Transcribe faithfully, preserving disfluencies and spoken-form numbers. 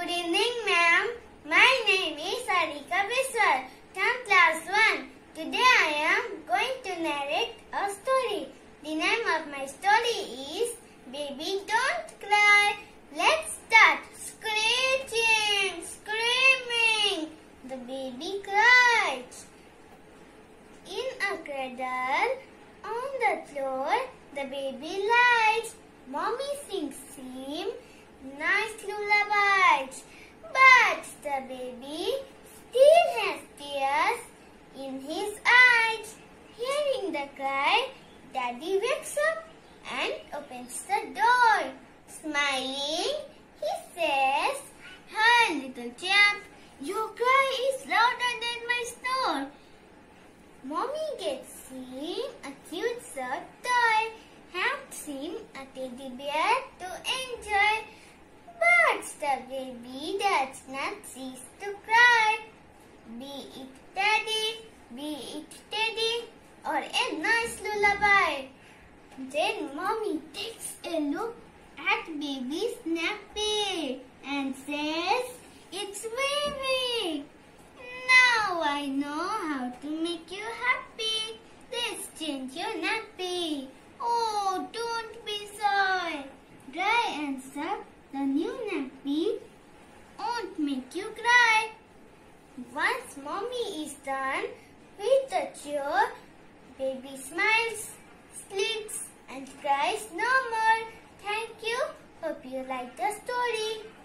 Good evening, ma'am. My name is Sarika Biswal from class one. Today I am going to narrate a story. The name of my story is Baby Don't Cry. Let's start. Screeching, screaming. The baby cried. In a cradle on the floor, the baby lies. Mommy sings him nice lullabies, but the baby still has tears in his eyes. Hearing the cry, Daddy wakes up and opens the door. Smiling, he says, "Hi, little chap, your cry is louder than my snore." Mommy gets him a cute soft toy, hands him a teddy bear to enjoy. But the baby does not cease to cry. Be it teddy, be it teddy, or a nice lullaby. Then Mommy takes a look at baby's nappy and says, "It's baby. Now I know how to make you happy. Let's change your nappy. Oh, don't be shy. Dry and soft, the new nappy won't make you cry." Once Mommy is done with the chore, baby smiles, sleeps, and cries no more. Thank you. Hope you like the story.